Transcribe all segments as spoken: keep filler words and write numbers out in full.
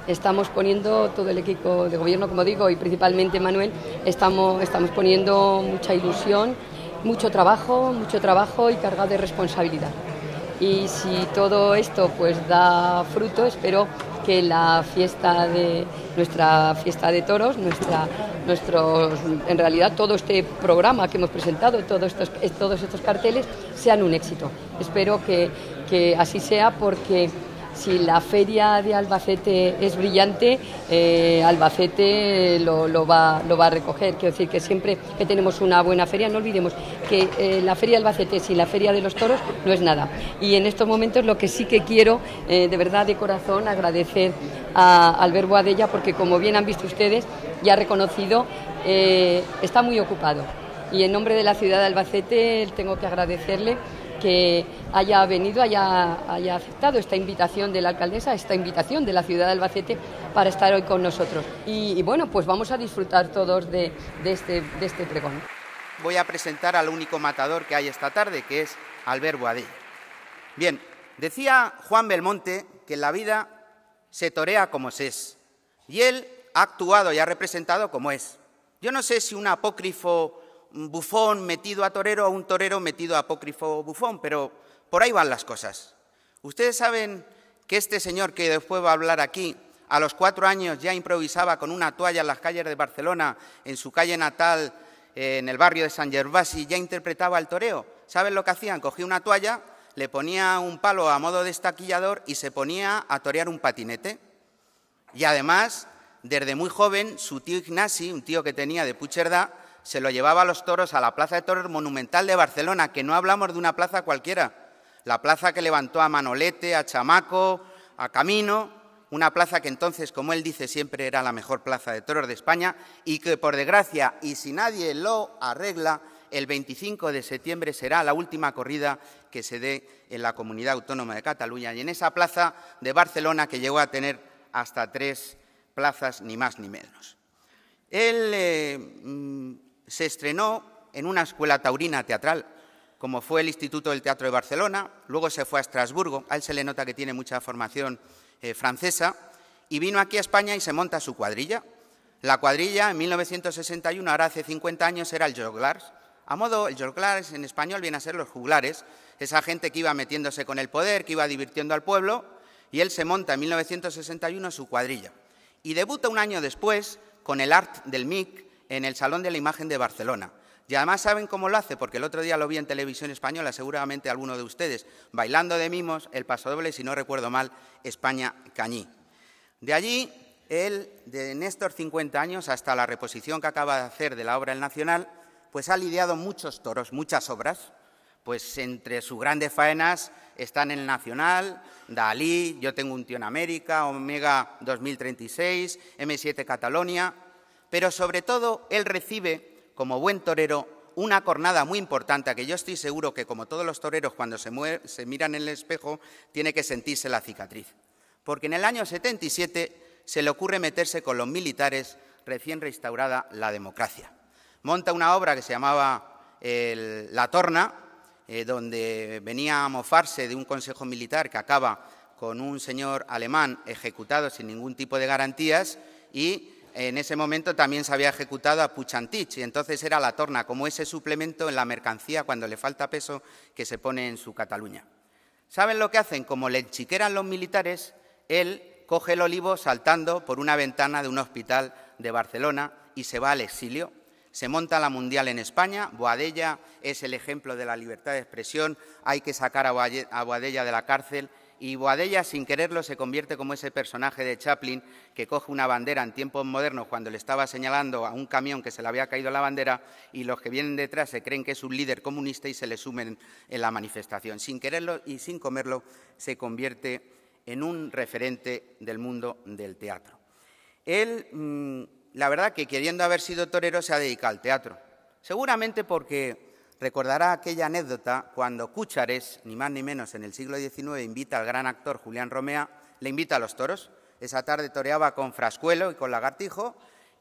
estamos poniendo, todo el equipo de gobierno, como digo, y principalmente Manuel, estamos, estamos poniendo mucha ilusión, mucho trabajo, mucho trabajo y carga de responsabilidad. Y si todo esto pues da fruto, espero que la fiesta de nuestra fiesta de toros, nuestra, nuestros, en realidad todo este programa que hemos presentado, todos estos, todos estos carteles, sean un éxito. Espero que, que así sea, porque si la feria de Albacete es brillante, eh, Albacete lo, lo, va, lo va a recoger. Quiero decir que siempre que tenemos una buena feria, no olvidemos que eh, la feria de Albacete sin la feria de los toros no es nada. Y en estos momentos lo que sí que quiero, eh, de verdad, de corazón, agradecer a Albert Boadella, porque como bien han visto ustedes, ya ha reconocido, eh, está muy ocupado. Y en nombre de la ciudad de Albacete tengo que agradecerle que haya venido, haya, haya aceptado esta invitación de la alcaldesa, esta invitación de la ciudad de Albacete para estar hoy con nosotros. Y, y bueno, pues vamos a disfrutar todos de, de, este, de este pregón. Voy a presentar al único matador que hay esta tarde, que es Albert Boadella. Bien, decía Juan Belmonte que en la vida se torea como se es, y él ha actuado y ha representado como es. Yo no sé si un apócrifo bufón metido a torero o un torero metido a apócrifo bufón, pero por ahí van las cosas. Ustedes saben que este señor que después va a hablar aquí, a los cuatro años ya improvisaba con una toalla en las calles de Barcelona, en su calle natal, eh, en el barrio de Sant Gervasi, ya interpretaba el toreo. ¿Saben lo que hacían? Cogía una toalla, le ponía un palo a modo de estaquillador y se ponía a torear un patinete. Y además, desde muy joven, su tío Ignasi, un tío que tenía de Puigcerdà, se lo llevaba a los toros a la Plaza de Toros Monumental de Barcelona, que no hablamos de una plaza cualquiera, la plaza que levantó a Manolete, a Chamaco, a Camino, una plaza que entonces, como él dice siempre, era la mejor plaza de toros de España y que, por desgracia, y si nadie lo arregla, el veinticinco de septiembre será la última corrida que se dé en la Comunidad Autónoma de Cataluña y en esa plaza de Barcelona que llegó a tener hasta tres plazas, ni más ni menos. Él eh, se estrenó en una escuela taurina teatral, como fue el Instituto del Teatro de Barcelona, luego se fue a Estrasburgo, a él se le nota que tiene mucha formación eh, francesa, y vino aquí a España y se monta su cuadrilla. La cuadrilla, en mil novecientos sesenta y uno, ahora hace cincuenta años, era el Joglars. A modo, el Joglars en español viene a ser los juglares, esa gente que iba metiéndose con el poder, que iba divirtiendo al pueblo, y él se monta en mil novecientos sesenta y uno su cuadrilla. Y debuta un año después con el Art del M I C en el Salón de la Imagen de Barcelona. Y además saben cómo lo hace, porque el otro día lo vi en televisión española, seguramente alguno de ustedes, bailando de mimos el pasodoble, si no recuerdo mal, España-Cañí. De allí, él, de Néstor cincuenta años, hasta la reposición que acaba de hacer de la obra El Nacional, pues ha lidiado muchos toros, muchas obras. Pues entre sus grandes faenas están El Nacional, Dalí, Yo tengo un tío en América, Omega dos mil treinta y seis, eme siete Catalonia, pero sobre todo él recibe, como buen torero, una cornada muy importante, que yo estoy seguro que, como todos los toreros, cuando se, mueve, se miran en el espejo, tiene que sentirse la cicatriz. Porque en el año setenta y siete se le ocurre meterse con los militares recién restaurada la democracia. Monta una obra que se llamaba el, La Torna, eh, donde venía a mofarse de un consejo militar que acaba con un señor alemán ejecutado sin ningún tipo de garantías y en ese momento también se había ejecutado a Puig-Antich y entonces era La Torna como ese suplemento en la mercancía cuando le falta peso que se pone en su Cataluña. ¿Saben lo que hacen? Como le enchiqueran los militares, él coge el olivo saltando por una ventana de un hospital de Barcelona y se va al exilio. Se monta la Mundial en España, Boadella es el ejemplo de la libertad de expresión, hay que sacar a Boadella de la cárcel y Boadella, sin quererlo, se convierte como ese personaje de Chaplin que coge una bandera en tiempos modernos cuando le estaba señalando a un camión que se le había caído la bandera y los que vienen detrás se creen que es un líder comunista y se le sumen en la manifestación. Sin quererlo y sin comerlo, se convierte en un referente del mundo del teatro. Él, mmm, la verdad que queriendo haber sido torero, se ha dedicado al teatro. Seguramente porque recordará aquella anécdota cuando Cúchares, ni más ni menos en el siglo diecinueve, invita al gran actor Julián Romea, le invita a los toros. Esa tarde toreaba con Frascuelo y con Lagartijo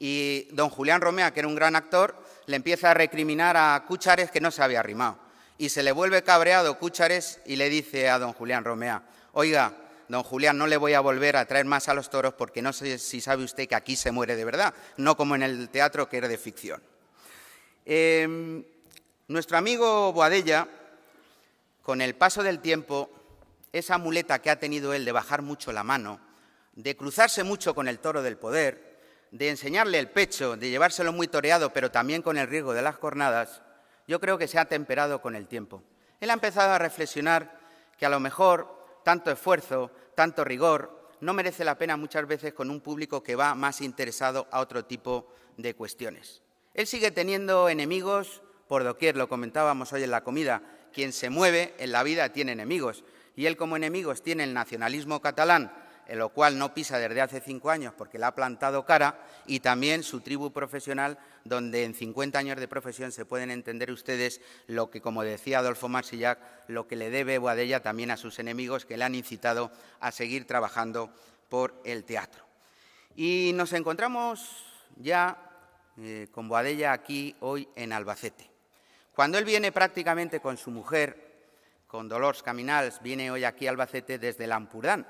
y don Julián Romea, que era un gran actor, le empieza a recriminar a Cúchares que no se había arrimado. Y se le vuelve cabreado Cúchares y le dice a don Julián Romea: oiga, don Julián, no le voy a volver a traer más a los toros porque no sé si sabe usted que aquí se muere de verdad, no como en el teatro que era de ficción. Eh, nuestro amigo Boadella, con el paso del tiempo, esa muleta que ha tenido él de bajar mucho la mano, de cruzarse mucho con el toro del poder, de enseñarle el pecho, de llevárselo muy toreado, pero también con el riesgo de las cornadas, yo creo que se ha temperado con el tiempo. Él ha empezado a reflexionar que a lo mejor tanto esfuerzo, tanto rigor, no merece la pena muchas veces con un público que va más interesado a otro tipo de cuestiones. Él sigue teniendo enemigos por doquier, lo comentábamos hoy en la comida. Quien se mueve en la vida tiene enemigos, y él como enemigos tiene el nacionalismo catalán, en lo cual no pisa desde hace cinco años porque le ha plantado cara, y también su tribu profesional, donde en cincuenta años de profesión se pueden entender ustedes lo que, como decía Adolfo Marsillac, lo que le debe Boadella también a sus enemigos que le han incitado a seguir trabajando por el teatro. Y nos encontramos ya eh, con Boadella aquí hoy en Albacete. Cuando él viene prácticamente con su mujer, con Dolors Caminals, viene hoy aquí a Albacete desde el Ampurdán.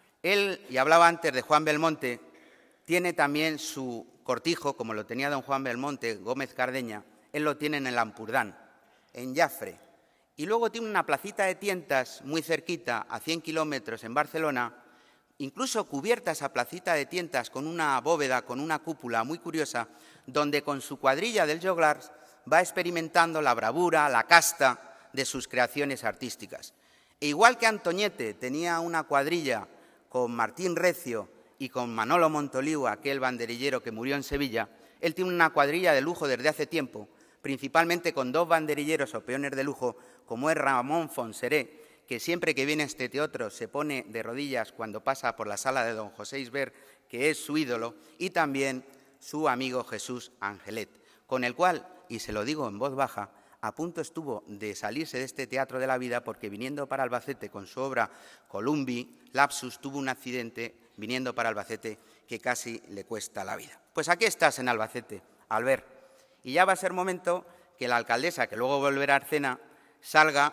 Él, y hablaba antes de Juan Belmonte, tiene también su cortijo, como lo tenía don Juan Belmonte, Gómez Cardeña, él lo tiene en el Ampurdán, en Jafre. Y luego tiene una placita de tientas muy cerquita, a cien kilómetros, en Barcelona, incluso cubierta esa placita de tientas con una bóveda, con una cúpula muy curiosa, donde con su cuadrilla del Joglars va experimentando la bravura, la casta de sus creaciones artísticas. E igual que Antoñete tenía una cuadrilla con Martín Recio y con Manolo Montoliu, aquel banderillero que murió en Sevilla, él tiene una cuadrilla de lujo desde hace tiempo, principalmente con dos banderilleros o peones de lujo, como es Ramón Fonseré, que siempre que viene a este teatro se pone de rodillas cuando pasa por la sala de don José Isbert, que es su ídolo, y también su amigo Jesús Angelet, con el cual, y se lo digo en voz baja, a punto estuvo de salirse de este teatro de la vida porque viniendo para Albacete con su obra Columbi, Lapsus, tuvo un accidente viniendo para Albacete que casi le cuesta la vida. Pues aquí estás en Albacete, Albert, y ya va a ser momento que la alcaldesa, que luego volverá a Arcena, salga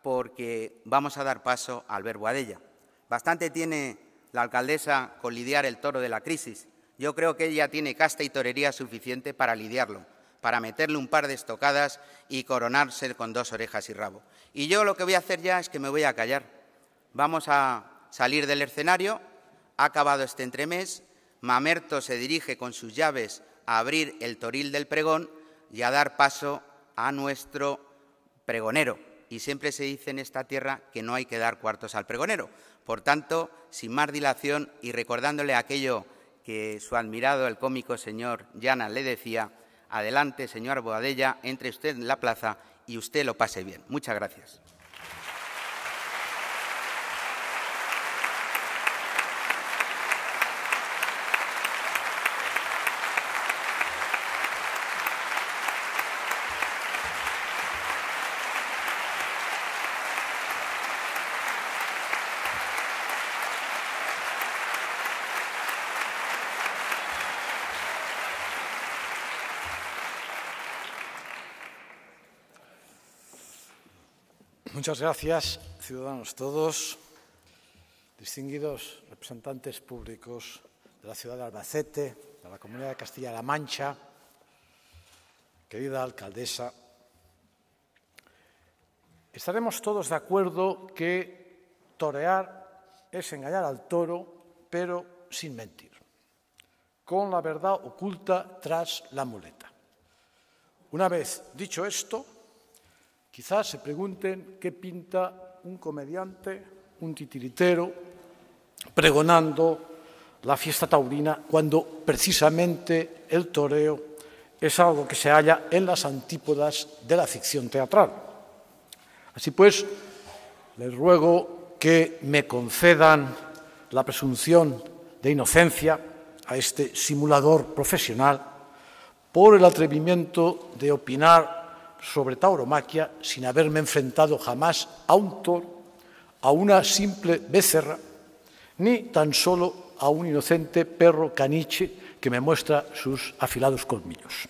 porque vamos a dar paso a Albert Boadella. Bastante tiene la alcaldesa con lidiar el toro de la crisis. Yo creo que ella tiene casta y torería suficiente para lidiarlo, para meterle un par de estocadas y coronarse con dos orejas y rabo. Y yo lo que voy a hacer ya es que me voy a callar. Vamos a salir del escenario, ha acabado este entremés, Mamerto se dirige con sus llaves a abrir el toril del pregón y a dar paso a nuestro pregonero. Y siempre se dice en esta tierra que no hay que dar cuartos al pregonero. Por tanto, sin más dilación y recordándole aquello que su admirado, el cómico señor Llana, le decía: adelante, señor Boadella, entre usted en la plaza y usted lo pase bien. Muchas gracias. Muchas gracias, ciudadanos todos, distinguidos representantes públicos de la ciudad de Albacete, de la Comunidad de Castilla-La Mancha, querida alcaldesa. Estaremos todos de acuerdo que torear es engañar al toro, pero sin mentir, con la verdad oculta tras la muleta. Una vez dicho esto, quizás se pregunten qué pinta un comediante, un titiritero, pregonando la fiesta taurina cuando precisamente el toreo es algo que se halla en las antípodas de la ficción teatral. Así pues, les ruego que me concedan la presunción de inocencia a este simulador profesional por el atrevimiento de opinar sobre tauromaquia sin haberme enfrentado jamás a un toro, a una simple becerra, ni tan solo a un inocente perro caniche que me muestra sus afilados colmillos.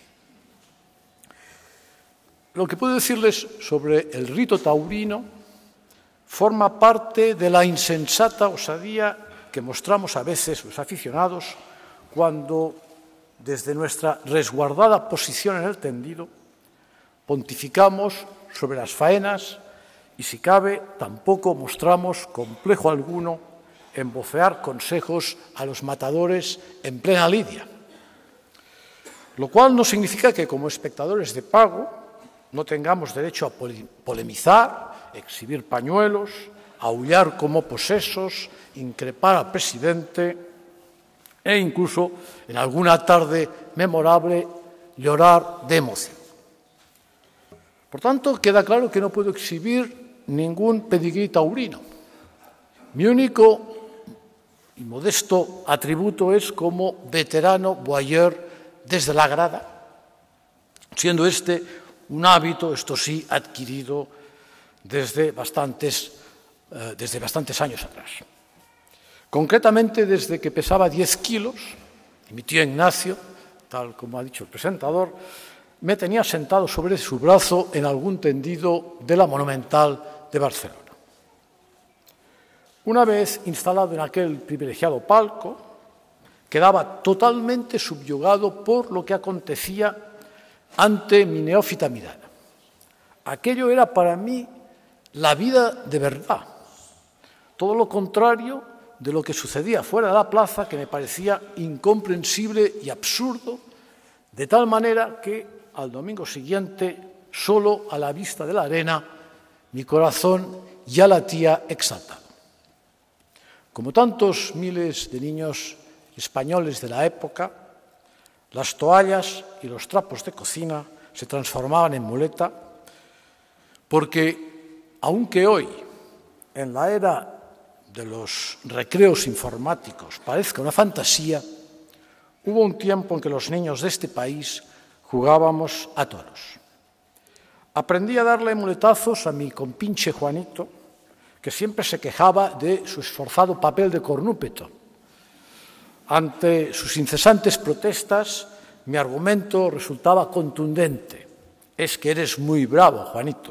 Lo que puedo decirles sobre el rito taurino forma parte de la insensata osadía que mostramos a veces los aficionados cuando, desde nuestra resguardada posición en el tendido, pontificamos sobre las faenas y, si cabe, tampoco mostramos complejo alguno en vocear consejos a los matadores en plena lidia. Lo cual no significa que, como espectadores de pago, no tengamos derecho a polemizar, exhibir pañuelos, aullar como posesos, increpar al presidente e incluso, en alguna tarde memorable, llorar de emoción. Por tanto, queda claro que no puedo exhibir ningún pedigrí taurino. Mi único y modesto atributo es como veterano voyeur desde la grada, siendo este un hábito, esto sí, adquirido desde bastantes, eh, desde bastantes años atrás. Concretamente, desde que pesaba diez kilos, y mi tío Ignacio, tal como ha dicho el presentador, me tenía sentado sobre su brazo en algún tendido de la Monumental de Barcelona. Una vez instalado en aquel privilegiado palco, quedaba totalmente subyugado por lo que acontecía ante mi neófita mirada. Aquello era para mí la vida de verdad, todo lo contrario de lo que sucedía fuera de la plaza, que me parecía incomprensible y absurdo, de tal manera que al domingo siguiente, solo a la vista de la arena, mi corazón ya latía exaltado. Como tantos miles de niños españoles de la época, las toallas y los trapos de cocina se transformaban en muleta, porque, aunque hoy, en la era de los recreos informáticos, parezca una fantasía, hubo un tiempo en que los niños de este país jugábamos a toros. Aprendí a darle muletazos a mi compinche Juanito, que siempre se quejaba de su esforzado papel de cornúpeto. Ante sus incesantes protestas, mi argumento resultaba contundente. Es que eres muy bravo, Juanito.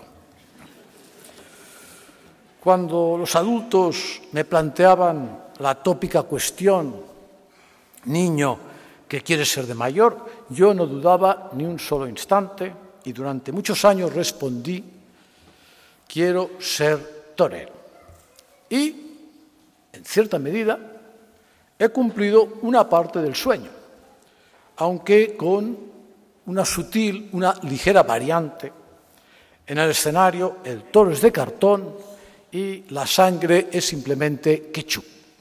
Cuando los adultos me planteaban la tópica cuestión, niño, ¿qué quieres ser de mayor?, yo no dudaba ni un solo instante y durante muchos años respondí, quiero ser torero. Y, en cierta medida, he cumplido una parte del sueño, aunque con una sutil, una ligera variante. En el escenario el toro es de cartón y la sangre es simplemente ketchup.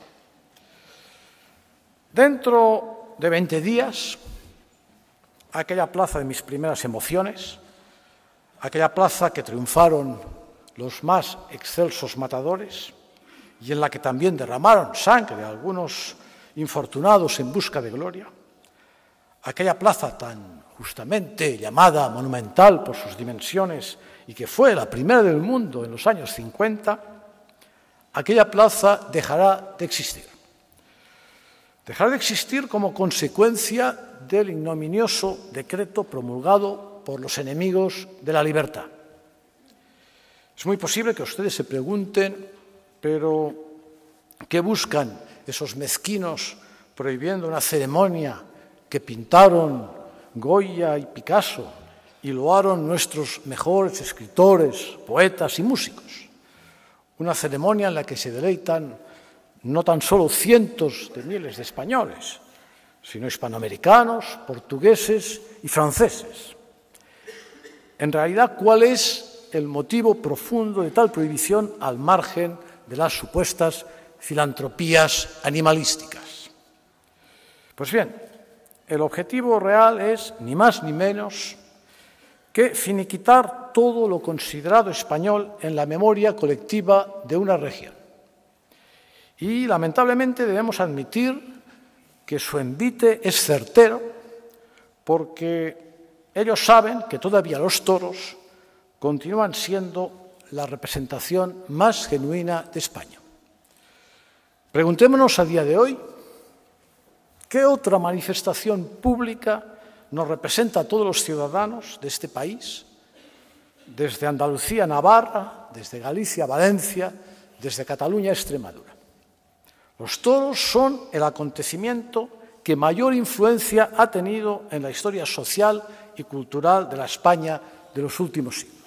Dentro de veinte días, aquella plaza de mis primeras emociones, aquella plaza que triunfaron los más excelsos matadores y en la que también derramaron sangre algunos infortunados en busca de gloria, aquella plaza tan justamente llamada monumental por sus dimensiones y que fue la primera del mundo en los años cincuenta, aquella plaza dejará de existir. Dejará de existir como consecuencia del ignominioso decreto promulgado por los enemigos de la libertad. Es muy posible que ustedes se pregunten, pero ¿qué buscan esos mezquinos prohibiendo una ceremonia que pintaron Goya y Picasso y loaron nuestros mejores escritores, poetas y músicos? Una ceremonia en la que se deleitan no tan solo cientos de miles de españoles, sino hispanoamericanos, portugueses y franceses. En realidad, ¿cuál es el motivo profundo de tal prohibición al margen de las supuestas filantropías animalísticas? Pues bien, el objetivo real es, ni más ni menos, que finiquitar todo lo considerado español en la memoria colectiva de una región. Y, lamentablemente, debemos admitir que su envite es certero, porque ellos saben que todavía los toros continúan siendo la representación más genuina de España. Preguntémonos a día de hoy, ¿qué otra manifestación pública nos representa a todos los ciudadanos de este país desde Andalucía a Navarra, desde Galicia a Valencia, desde Cataluña a Extremadura. Los toros son el acontecimiento que mayor influencia ha tenido en la historia social y cultural de la España de los últimos siglos.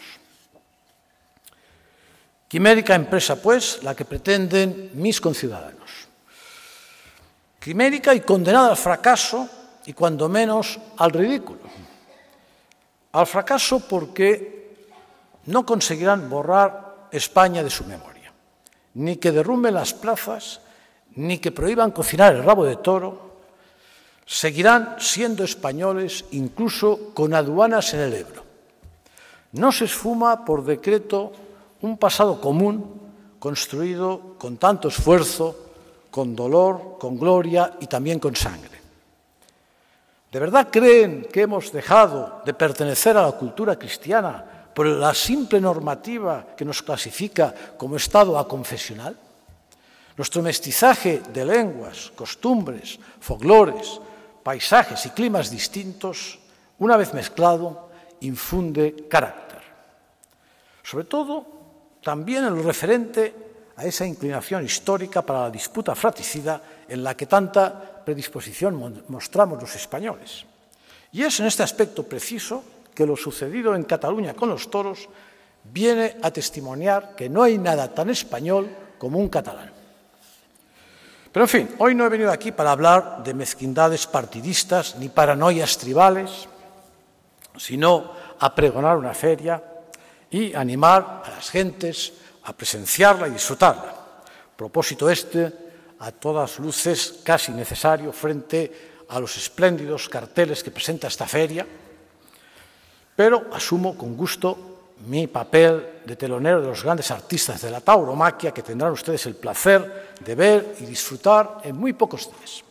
Quimérica empresa, pues, la que pretenden mis conciudadanos. Quimérica y condenada al fracaso y, cuando menos, al ridículo. Al fracaso porque no conseguirán borrar España de su memoria, ni que derrumben las plazas, ni que prohíban cocinar el rabo de toro. Seguirán siendo españoles incluso con aduanas en el Ebro. No se esfuma por decreto un pasado común construido con tanto esfuerzo, con dolor, con gloria y también con sangre. ¿De verdad creen que hemos dejado de pertenecer a la cultura cristiana por la simple normativa que nos clasifica como Estado aconfesional? Nuestro mestizaje de lenguas, costumbres, folclores, paisajes y climas distintos, una vez mezclado, infunde carácter. Sobre todo, también en lo referente a esa inclinación histórica para la disputa fratricida en la que tanta predisposición mostramos los españoles. Y es en este aspecto preciso que lo sucedido en Cataluña con los toros viene a testimoniar que no hay nada tan español como un catalán. Pero, en fin, hoy no he venido aquí para hablar de mezquindades partidistas ni paranoias tribales, sino a pregonar una feria y animar a las gentes a presenciarla y disfrutarla. Propósito este, a todas luces, casi necesario frente a los espléndidos carteles que presenta esta feria, pero asumo con gusto mi papel de telonero de los grandes artistas de la tauromaquia que tendrán ustedes el placer de ver y disfrutar en muy pocos días.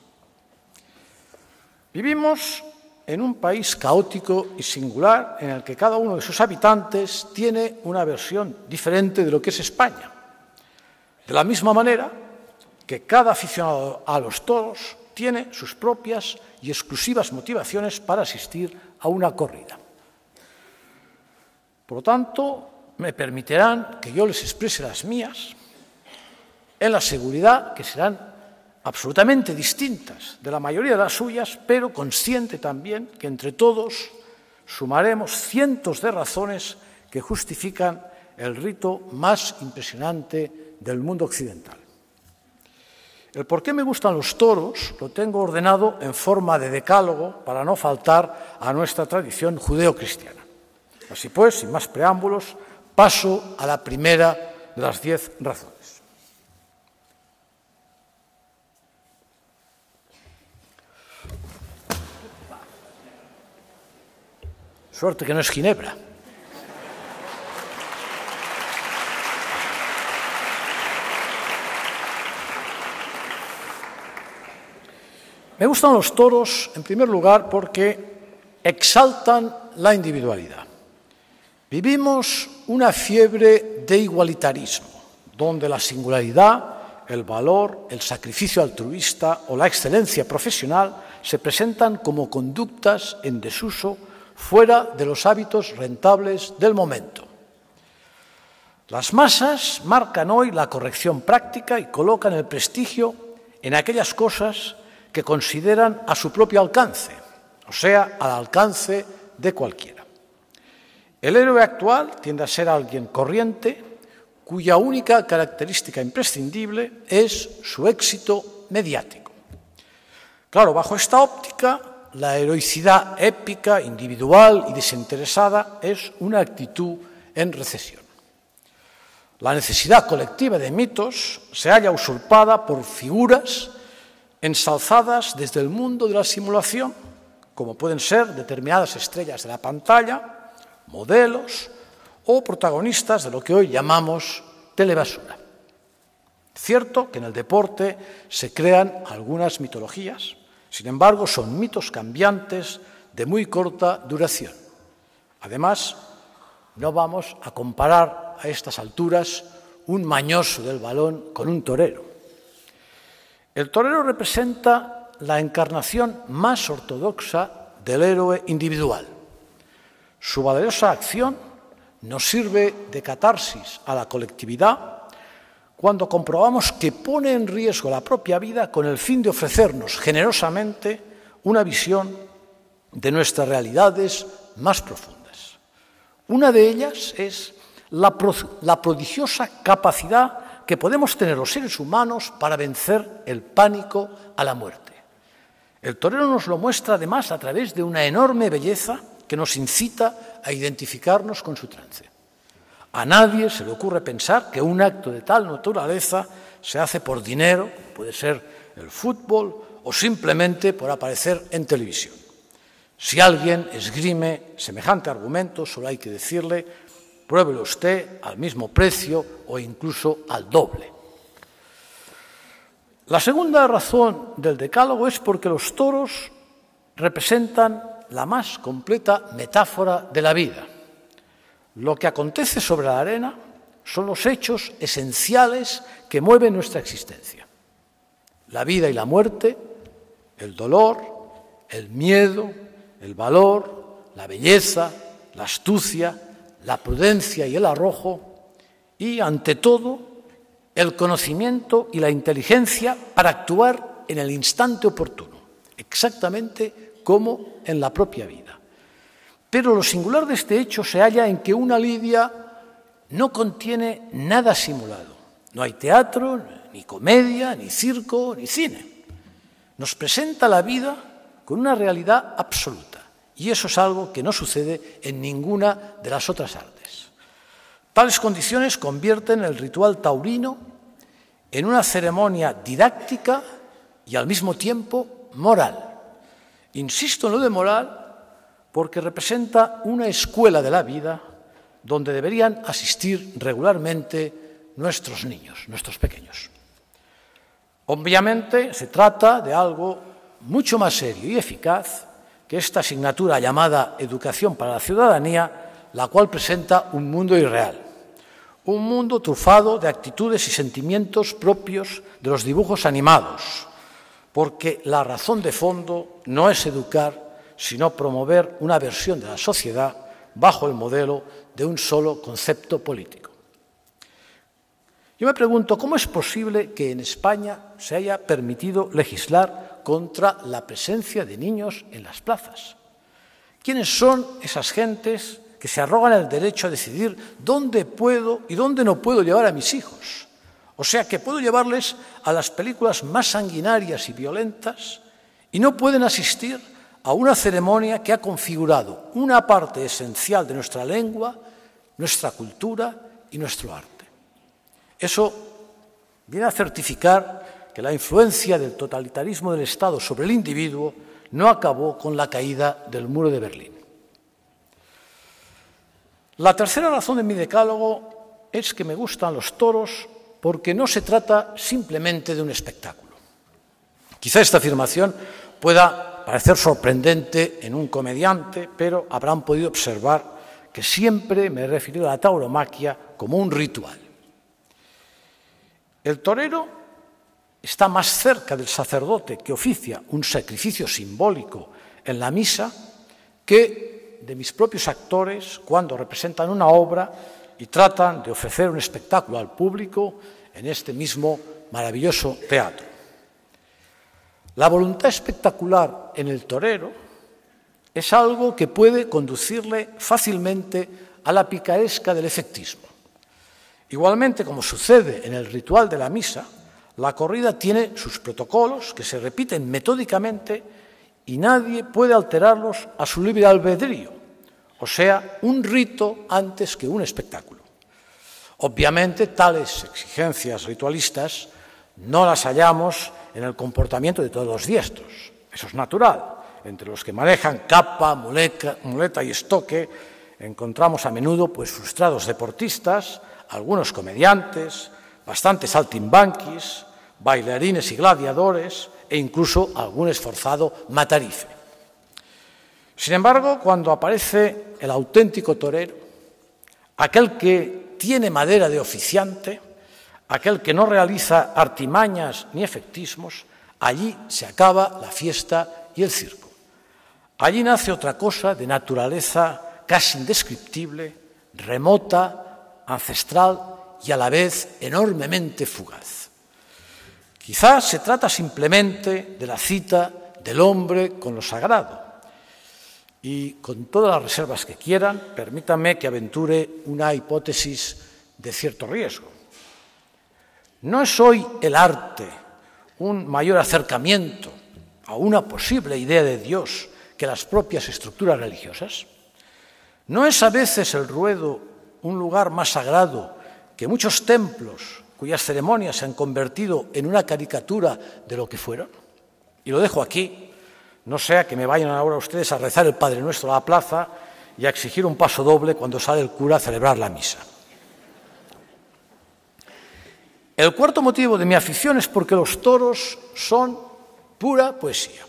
Vivimos en un país caótico y singular en el que cada uno de sus habitantes tiene una versión diferente de lo que es España. De la misma manera que cada aficionado a los toros tiene sus propias y exclusivas motivaciones para asistir a una corrida. Por lo tanto, me permitirán que yo les exprese las mías en la seguridad que serán absolutamente distintas de la mayoría de las suyas, pero consciente también que entre todos sumaremos cientos de razones que justifican el rito más impresionante del mundo occidental. El por qué me gustan los toros lo tengo ordenado en forma de decálogo para no faltar a nuestra tradición judeo-cristiana. Así pues, sin más preámbulos, paso a la primera de las diez razones. Suerte que no es Ginebra. Me gustan los toros, en primer lugar, porque exaltan la individualidad. Vivimos una fiebre de igualitarismo, donde la singularidad, el valor, el sacrificio altruista o la excelencia profesional se presentan como conductas en desuso fuera de los hábitos rentables del momento. Las masas marcan hoy la corrección práctica y colocan el prestigio en aquellas cosas que consideran a su propio alcance, o sea, al alcance de cualquiera. El héroe actual tiende a ser alguien corriente, cuya única característica imprescindible es su éxito mediático. Claro, bajo esta óptica, la heroicidad épica, individual y desinteresada es una actitud en recesión. La necesidad colectiva de mitos se halla usurpada por figuras ensalzadas desde el mundo de la simulación, como pueden ser determinadas estrellas de la pantalla, modelos o protagonistas de lo que hoy llamamos telebasura. Cierto que en el deporte se crean algunas mitologías, sin embargo son mitos cambiantes de muy corta duración. Además, no vamos a comparar a estas alturas un mañoso del balón con un torero. El torero representa la encarnación más ortodoxa del héroe individual. Su valerosa acción nos sirve de catarsis a la colectividad cuando comprobamos que pone en riesgo la propia vida con el fin de ofrecernos generosamente una visión de nuestras realidades más profundas. Una de ellas es la, pro, la prodigiosa capacidad que podemos tener los seres humanos para vencer el pánico a la muerte. El torero nos lo muestra además a través de una enorme belleza que nos incita a identificarnos con su trance. A nadie se le ocurre pensar que un acto de tal naturaleza se hace por dinero, puede ser el fútbol o simplemente por aparecer en televisión. Si alguien esgrime semejante argumento, solo hay que decirle, pruébelo usted al mismo precio o incluso al doble. La segunda razón del decálogo es porque los toros representan la más completa metáfora de la vida. Lo que acontece sobre la arena son los hechos esenciales que mueven nuestra existencia. La vida y la muerte, el dolor, el miedo, el valor, la belleza, la astucia, la prudencia y el arrojo, y, ante todo, el conocimiento y la inteligencia para actuar en el instante oportuno, exactamente como en la propia vida. Pero lo singular de este hecho se halla en que una lidia no contiene nada simulado. No hay teatro, ni comedia, ni circo, ni cine. Nos presenta la vida con una realidad absoluta, y eso es algo que no sucede en ninguna de las otras artes. Tales condiciones convierten el ritual taurino en una ceremonia didáctica y al mismo tiempo moral. Insisto en lo de moral porque representa una escuela de la vida donde deberían asistir regularmente nuestros niños, nuestros pequeños. Obviamente se trata de algo mucho más serio y eficaz que esta asignatura llamada Educación para la Ciudadanía, la cual presenta un mundo irreal, un mundo trufado de actitudes y sentimientos propios de los dibujos animados, porque la razón de fondo no es educar, sino promover una versión de la sociedad bajo el modelo de un solo concepto político. Yo me pregunto, ¿cómo es posible que en España se haya permitido legislar contra la presencia de niños en las plazas? ¿Quiénes son esas gentes que se arrogan el derecho a decidir dónde puedo y dónde no puedo llevar a mis hijos? O sea, que puedo llevarles a las películas más sanguinarias y violentas y no pueden asistir a una ceremonia que ha configurado una parte esencial de nuestra lengua, nuestra cultura y nuestro arte. Eso viene a certificar que la influencia del totalitarismo del Estado sobre el individuo no acabó con la caída del muro de Berlín. La tercera razón de mi decálogo es que me gustan los toros porque no se trata simplemente de un espectáculo. Quizá esta afirmación pueda parecer sorprendente en un comediante, pero habrán podido observar que siempre me he referido a la tauromaquia como un ritual. El torero está más cerca del sacerdote que oficia un sacrificio simbólico en la misa que de mis propios actores cuando representan una obra y tratan de ofrecer un espectáculo al público en este mismo maravilloso teatro. La voluntad espectacular en el torero es algo que puede conducirle fácilmente a la picaresca del efectismo. Igualmente, como sucede en el ritual de la misa, la corrida tiene sus protocolos que se repiten metódicamente y nadie puede alterarlos a su libre albedrío, o sea, un rito antes que un espectáculo. Obviamente, tales exigencias ritualistas no las hallamos en el comportamiento de todos los diestros. Eso es natural. Entre los que manejan capa, muleta, muleta y estoque, encontramos a menudo pues, frustrados deportistas, algunos comediantes, bastantes saltimbanquis, bailarines y gladiadores e incluso algún esforzado matarife. Sin embargo, cuando aparece el auténtico torero, aquel que tiene madera de oficiante, aquel que no realiza artimañas ni efectismos, allí se acaba la fiesta y el circo. Allí nace otra cosa de naturaleza casi indescriptible, remota, ancestral y a la vez enormemente fugaz. Quizás se trata simplemente de la cita del hombre con lo sagrado. Y con todas las reservas que quieran, permítanme que aventure una hipótesis de cierto riesgo. ¿No es hoy el arte un mayor acercamiento a una posible idea de Dios que las propias estructuras religiosas? ¿No es a veces el ruedo un lugar más sagrado que muchos templos cuyas ceremonias se han convertido en una caricatura de lo que fueron? Y lo dejo aquí, no sea que me vayan ahora ustedes a rezar el Padre Nuestro a la plaza y a exigir un paso doble cuando sale el cura a celebrar la misa. El cuarto motivo de mi afición es porque los toros son pura poesía.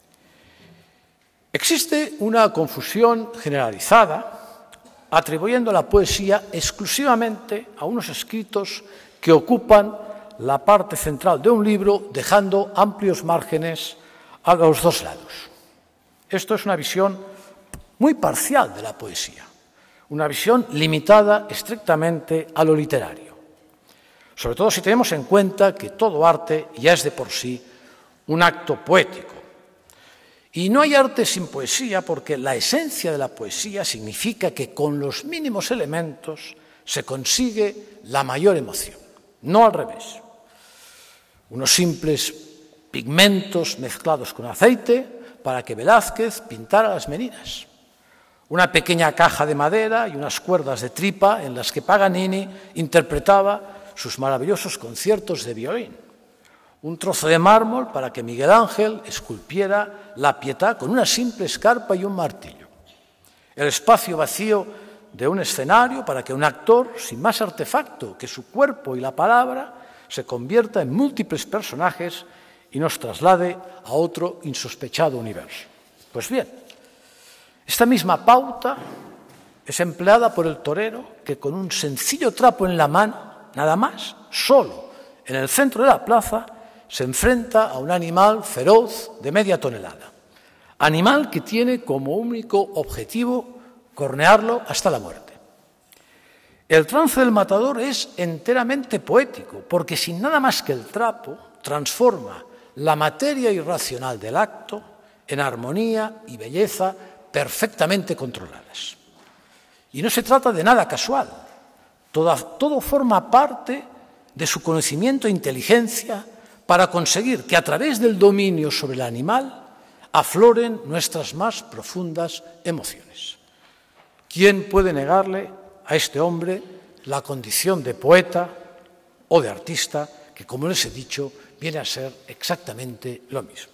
Existe una confusión generalizada atribuyendo la poesía exclusivamente a unos escritos que ocupan la parte central de un libro, dejando amplios márgenes a los dos lados. Esto es una visión muy parcial de la poesía, una visión limitada estrictamente a lo literario. Sobre todo si tenemos en cuenta que todo arte ya es de por sí un acto poético. Y no hay arte sin poesía porque la esencia de la poesía significa que con los mínimos elementos se consigue la mayor emoción, no al revés. Unos simples pigmentos mezclados con aceite para que Velázquez pintara las meninas. Una pequeña caja de madera y unas cuerdas de tripa en las que Paganini interpretaba sus maravillosos conciertos de violín. Un trozo de mármol para que Miguel Ángel esculpiera la Pietà con una simple escarpa y un martillo. El espacio vacío de un escenario para que un actor, sin más artefacto que su cuerpo y la palabra, se convierta en múltiples personajes y nos traslade a otro insospechado universo. Pues bien, esta misma pauta es empleada por el torero que con un sencillo trapo en la mano, nada más, solo, en el centro de la plaza, se enfrenta a un animal feroz de media tonelada. Animal que tiene como único objetivo cornearlo hasta la muerte. El trance del matador es enteramente poético, porque sin nada más que el trapo, transforma la materia irracional del acto en armonía y belleza perfectamente controladas. Y no se trata de nada casual. Todo, todo forma parte de su conocimiento e inteligencia para conseguir que a través del dominio sobre el animal afloren nuestras más profundas emociones. ¿Quién puede negarle a este hombre la condición de poeta o de artista, que, como les he dicho, viene a ser exactamente lo mismo?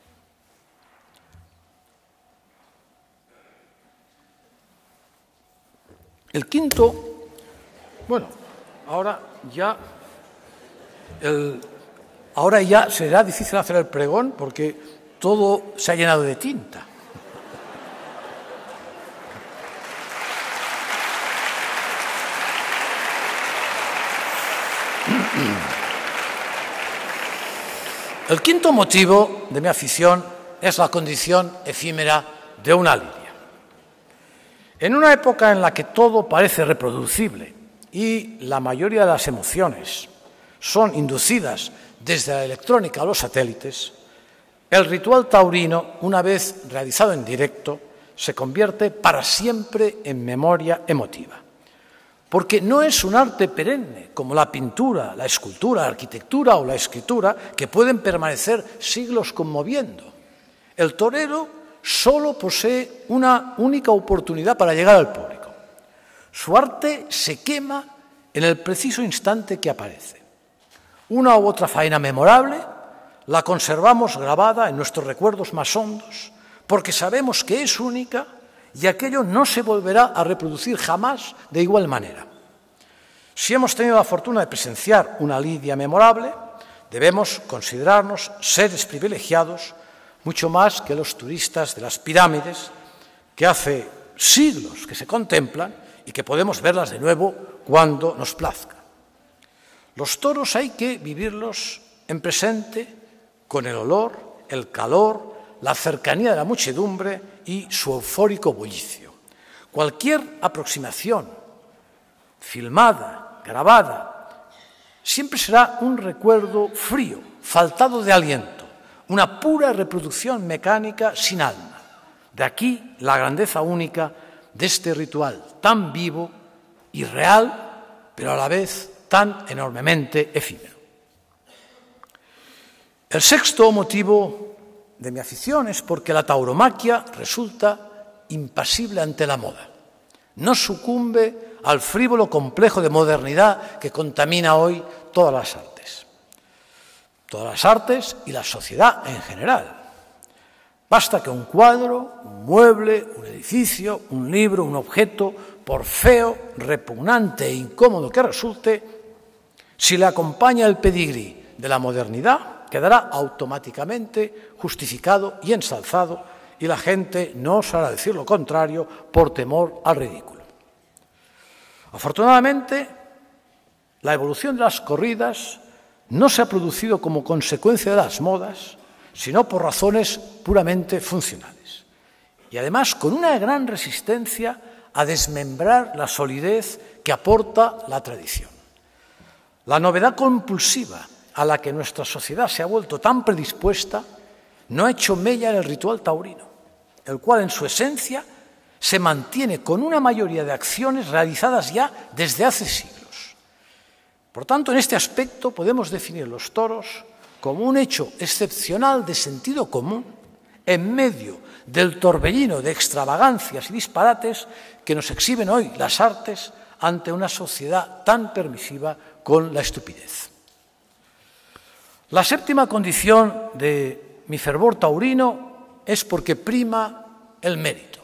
El quinto, bueno, ahora ya, el, ahora ya será difícil hacer el pregón porque todo se ha llenado de tinta. El quinto motivo de mi afición es la condición efímera de una lidia. En una época en la que todo parece reproducible y la mayoría de las emociones son inducidas desde la electrónica a los satélites, el ritual taurino, una vez realizado en directo, se convierte para siempre en memoria emotiva. Porque no es un arte perenne, como la pintura, la escultura, la arquitectura o la escritura, que pueden permanecer siglos conmoviendo. El torero solo posee una única oportunidad para llegar al público. Su arte se quema en el preciso instante que aparece. Una u otra faena memorable la conservamos grabada en nuestros recuerdos más hondos, porque sabemos que es única y aquello no se volverá a reproducir jamás de igual manera. Si hemos tenido la fortuna de presenciar una lidia memorable, debemos considerarnos seres privilegiados mucho más que los turistas de las pirámides, que hace siglos que se contemplan y que podemos verlas de nuevo cuando nos plazca. Los toros hay que vivirlos en presente con el olor, el calor, la cercanía de la muchedumbre y su eufórico bullicio. Cualquier aproximación filmada, grabada, siempre será un recuerdo frío, faltado de aliento, una pura reproducción mecánica sin alma. De aquí la grandeza única de este ritual tan vivo y real, pero a la vez tan enormemente efímero. El sexto motivo de mi afición es porque la tauromaquia resulta impasible ante la moda. No sucumbe al frívolo complejo de modernidad que contamina hoy todas las artes. Todas las artes y la sociedad en general. Basta que un cuadro, un mueble, un edificio, un libro, un objeto, por feo, repugnante e incómodo que resulte, si le acompaña el pedigrí de la modernidad, quedará automáticamente justificado y ensalzado y la gente no osará decir lo contrario por temor al ridículo. Afortunadamente, la evolución de las corridas no se ha producido como consecuencia de las modas, sino por razones puramente funcionales. Y además con una gran resistencia a desmembrar la solidez que aporta la tradición. La novedad compulsiva a la que nuestra sociedad se ha vuelto tan predispuesta no ha hecho mella en el ritual taurino, el cual en su esencia se mantiene con una mayoría de acciones realizadas ya desde hace siglos. Por tanto, en este aspecto podemos definir los toros como un hecho excepcional de sentido común en medio del torbellino de extravagancias y disparates que nos exhiben hoy las artes ante una sociedad tan permisiva con la estupidez. La séptima condición de mi fervor taurino es porque prima el mérito.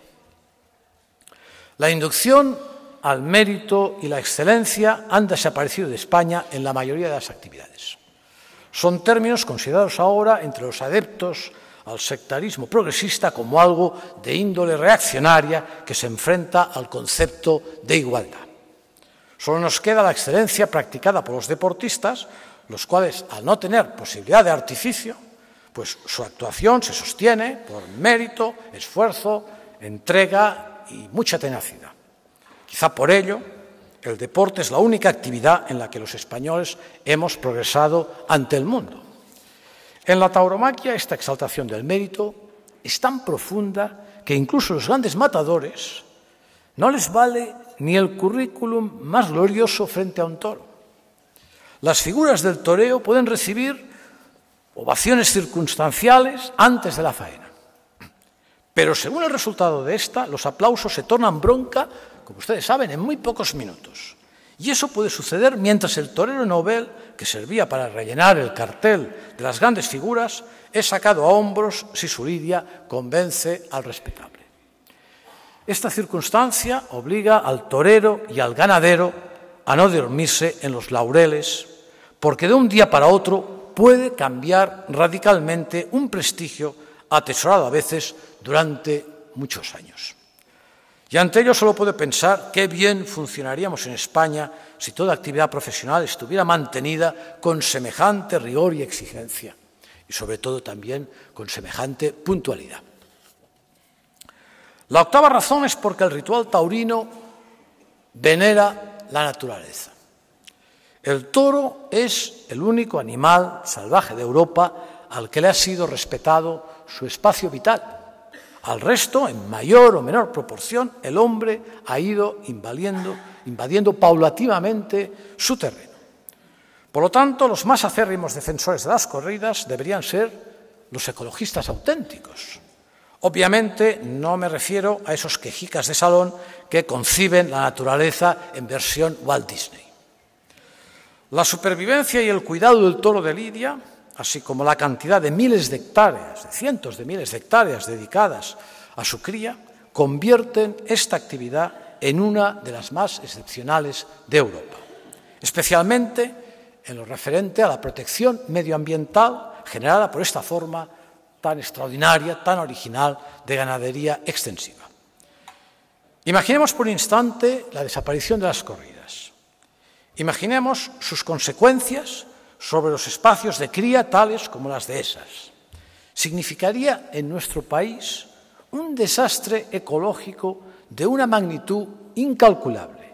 La inducción al mérito y la excelencia han desaparecido de España en la mayoría de las actividades. Son términos considerados ahora entre los adeptos al sectarismo progresista como algo de índole reaccionaria que se enfrenta al concepto de igualdad. Solo nos queda la excelencia practicada por los deportistas, los cuales, al no tener posibilidad de artificio, pues su actuación se sostiene por mérito, esfuerzo, entrega y mucha tenacidad. Quizá por ello, el deporte es la única actividad en la que los españoles hemos progresado ante el mundo. En la tauromaquia, esta exaltación del mérito es tan profunda que incluso los grandes matadores no les vale ni el currículum más glorioso frente a un toro. Las figuras del toreo pueden recibir ovaciones circunstanciales antes de la faena. Pero según el resultado de esta, los aplausos se tornan bronca, como ustedes saben, en muy pocos minutos. Y eso puede suceder mientras el torero novel, que servía para rellenar el cartel de las grandes figuras, es sacado a hombros si su lidia convence al respetable. Esta circunstancia obliga al torero y al ganadero a no dormirse en los laureles, porque de un día para otro puede cambiar radicalmente un prestigio atesorado a veces durante muchos años. Y ante ello solo puedo pensar qué bien funcionaríamos en España si toda actividad profesional estuviera mantenida con semejante rigor y exigencia, y sobre todo también con semejante puntualidad. La octava razón es porque el ritual taurino venera la naturaleza. El toro es el único animal salvaje de Europa al que le ha sido respetado su espacio vital. Al resto, en mayor o menor proporción, el hombre ha ido invadiendo, invadiendo paulatinamente su terreno. Por lo tanto, los más acérrimos defensores de las corridas deberían ser los ecologistas auténticos. Obviamente, no me refiero a esos quejicas de salón que conciben la naturaleza en versión Walt Disney. La supervivencia y el cuidado del toro de lidia, así como la cantidad de miles de hectáreas, de cientos de miles de hectáreas dedicadas a su cría, convierten esta actividad en una de las más excepcionales de Europa, especialmente en lo referente a la protección medioambiental generada por esta forma tan extraordinaria, tan original de ganadería extensiva. Imaginemos por un instante la desaparición de las corridas. Imaginemos sus consecuencias sobre los espacios de cría tales como las dehesas. Significaría en nuestro país un desastre ecológico de una magnitud incalculable,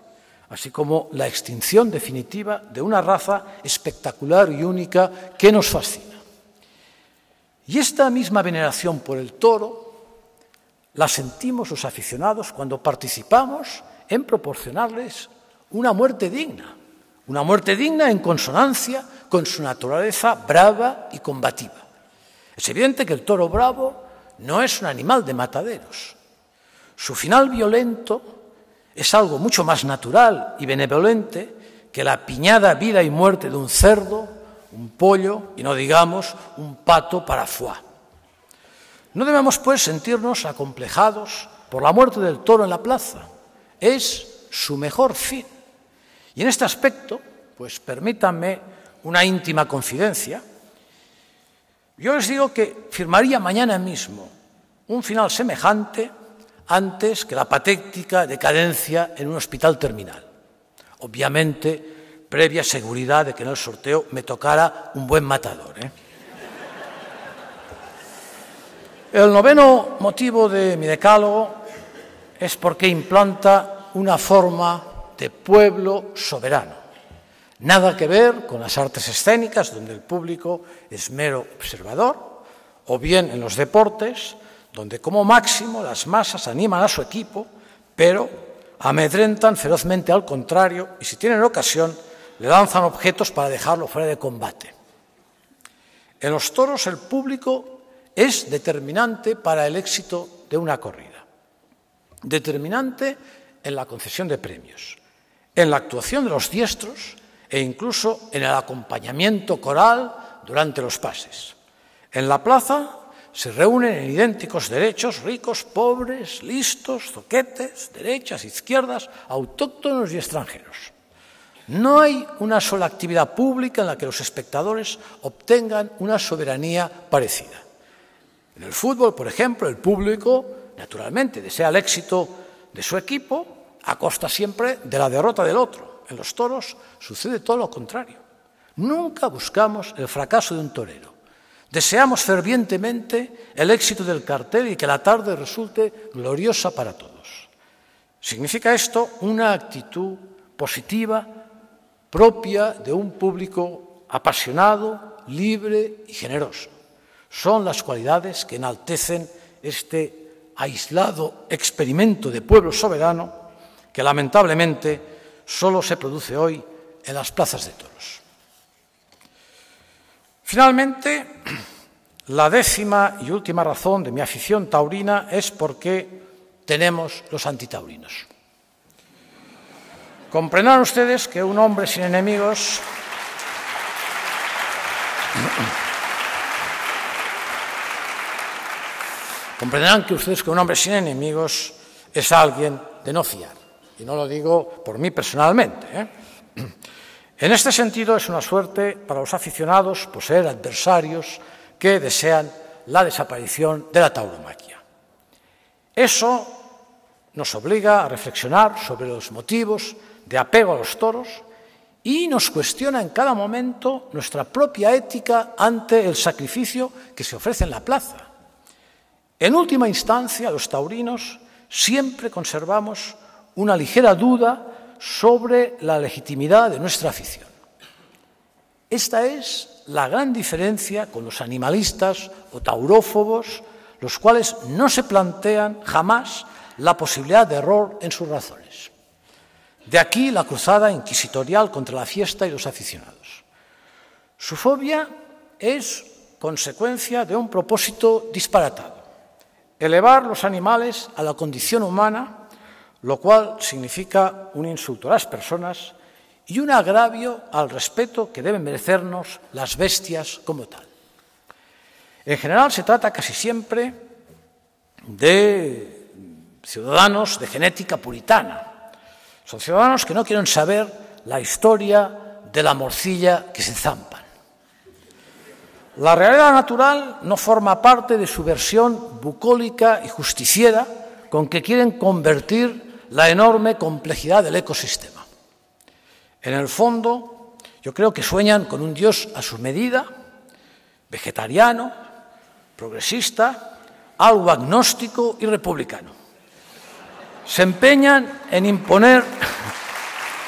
así como la extinción definitiva de una raza espectacular y única que nos fascina. Y esta misma veneración por el toro la sentimos los aficionados cuando participamos en proporcionarles una muerte digna, una muerte digna en consonancia con su naturaleza brava y combativa. Es evidente que el toro bravo no es un animal de mataderos. Su final violento es algo mucho más natural y benevolente que la piñada vida y muerte de un cerdo, un pollo y no digamos un pato para foie. No debemos, pues, sentirnos acomplejados por la muerte del toro en la plaza. Es su mejor fin. Y en este aspecto, pues permítanme una íntima confidencia. Yo les digo que firmaría mañana mismo un final semejante antes que la patética decadencia en un hospital terminal. Obviamente, previa seguridad de que en el sorteo me tocara un buen matador, ¿eh? El noveno motivo de mi decálogo es porque implanta una forma de pueblo soberano. Nada que ver con las artes escénicas, donde el público es mero observador, o bien en los deportes, donde como máximo las masas animan a su equipo, pero amedrentan ferozmente al contrario y si tienen ocasión le lanzan objetos para dejarlo fuera de combate. En los toros el público es determinante para el éxito de una corrida, determinante en la concesión de premios, en la actuación de los diestros e incluso en el acompañamiento coral durante los pases. En la plaza se reúnen en idénticos derechos ricos, pobres, listos, zoquetes, derechas, izquierdas, autóctonos y extranjeros. No hay una sola actividad pública en la que los espectadores obtengan una soberanía parecida. En el fútbol, por ejemplo, el público, naturalmente, desea el éxito de su equipo a costa siempre de la derrota del otro. En los toros sucede todo lo contrario. Nunca buscamos el fracaso de un torero. Deseamos fervientemente el éxito del cartel y que la tarde resulte gloriosa para todos. Significa esto una actitud positiva propia de un público apasionado, libre y generoso. Son las cualidades que enaltecen este aislado experimento de pueblo soberano que lamentablemente solo se produce hoy en las plazas de toros. Finalmente, la décima y última razón de mi afición taurina es porque tenemos los antitaurinos. Comprenderán ustedes que un hombre sin enemigos comprenderán que ustedes que un hombre sin enemigos es alguien de no fiar. Y no lo digo por mí personalmente, ¿eh? En este sentido, es una suerte para los aficionados poseer adversarios que desean la desaparición de la tauromaquia. Eso nos obliga a reflexionar sobre los motivos de apego a los toros y nos cuestiona en cada momento nuestra propia ética ante el sacrificio que se ofrece en la plaza. En última instancia, los taurinos siempre conservamos una ligera duda sobre la legitimidad de nuestra afición. Esta es la gran diferencia con los animalistas o taurófobos, los cuales no se plantean jamás la posibilidad de error en sus razones. De aquí la cruzada inquisitorial contra la fiesta y los aficionados. Su fobia es consecuencia de un propósito disparatado: elevar los animales a la condición humana, lo cual significa un insulto a las personas y un agravio al respeto que deben merecernos las bestias como tal. En general se trata casi siempre de ciudadanos de genética puritana. Son ciudadanos que no quieren saber la historia de la morcilla que se zampan. La realidad natural no forma parte de su versión bucólica y justiciera con que quieren convertir la enorme complejidad del ecosistema. En el fondo, yo creo que sueñan con un Dios a su medida, vegetariano, progresista, algo agnóstico y republicano. Se empeñan en imponer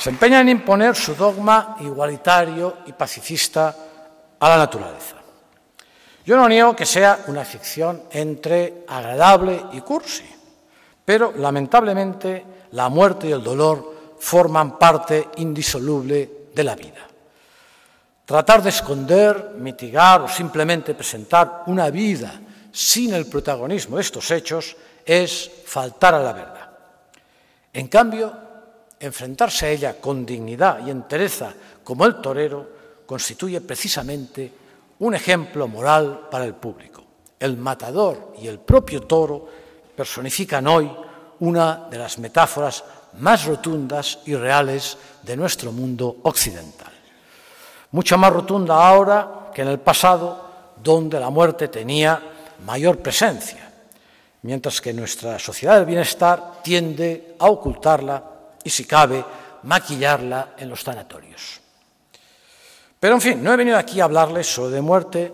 se empeña en imponer su dogma igualitario y pacifista a la naturaleza. Yo no niego que sea una ficción entre agradable y cursi, pero lamentablemente la muerte y el dolor forman parte indisoluble de la vida. Tratar de esconder, mitigar o simplemente presentar una vida sin el protagonismo de estos hechos es faltar a la verdad. En cambio, enfrentarse a ella con dignidad y entereza como el torero constituye precisamente un ejemplo moral para el público. El matador y el propio toro personifican hoy una de las metáforas más rotundas y reales de nuestro mundo occidental. Mucho más rotunda ahora que en el pasado, donde la muerte tenía mayor presencia, mientras que nuestra sociedad del bienestar tiende a ocultarla y, si cabe, maquillarla en los sanatorios. Pero, en fin, no he venido aquí a hablarles solo de muerte,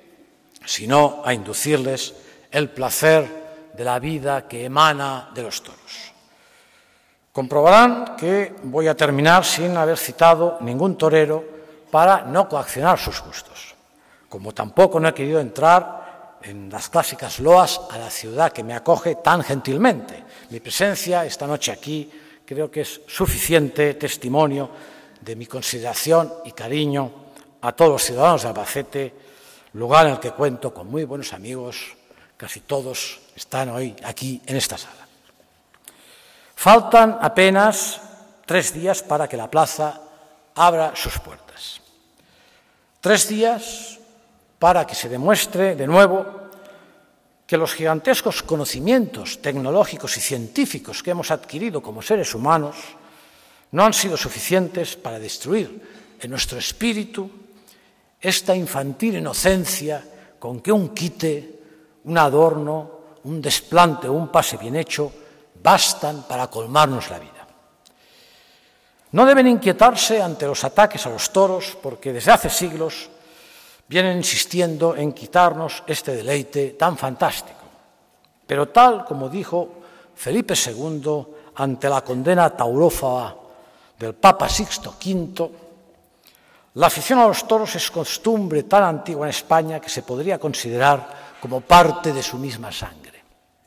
sino a inducirles el placer de la vida que emana de los toros. Comprobarán que voy a terminar sin haber citado ningún torero para no coaccionar sus gustos, como tampoco no he querido entrar en las clásicas loas a la ciudad que me acoge tan gentilmente. Mi presencia esta noche aquí creo que es suficiente testimonio de mi consideración y cariño a todos los ciudadanos de Albacete, lugar en el que cuento con muy buenos amigos, casi todos están hoy aquí en esta sala. Faltan apenas tres días para que la plaza abra sus puertas. Tres días para que se demuestre de nuevo que los gigantescos conocimientos tecnológicos y científicos que hemos adquirido como seres humanos no han sido suficientes para destruir en nuestro espíritu esta infantil inocencia con que un quite, un adorno, un desplante o un pase bien hecho bastan para colmarnos la vida. No deben inquietarse ante los ataques a los toros, porque desde hace siglos vienen insistiendo en quitarnos este deleite tan fantástico. Pero tal como dijo Felipe segundo ante la condena taurófaga del Papa Sixto quinto, la afición a los toros es costumbre tan antigua en España que se podría considerar como parte de su misma sangre.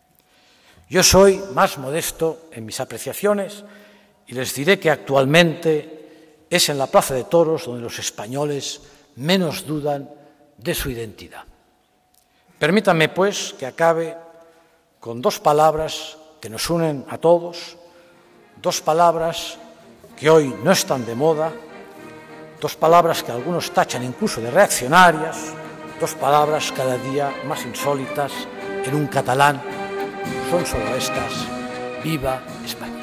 Yo soy más modesto en mis apreciaciones y les diré que actualmente es en la Plaza de Toros donde los españoles menos dudan de su identidad. Permítanme, pues, que acabe con dos palabras que nos unen a todos, dos palabras que hoy no están de moda, dos palabras que algunos tachan incluso de reaccionarias, dos palabras cada día más insólitas en un catalán. Son solo estas: ¡Viva España!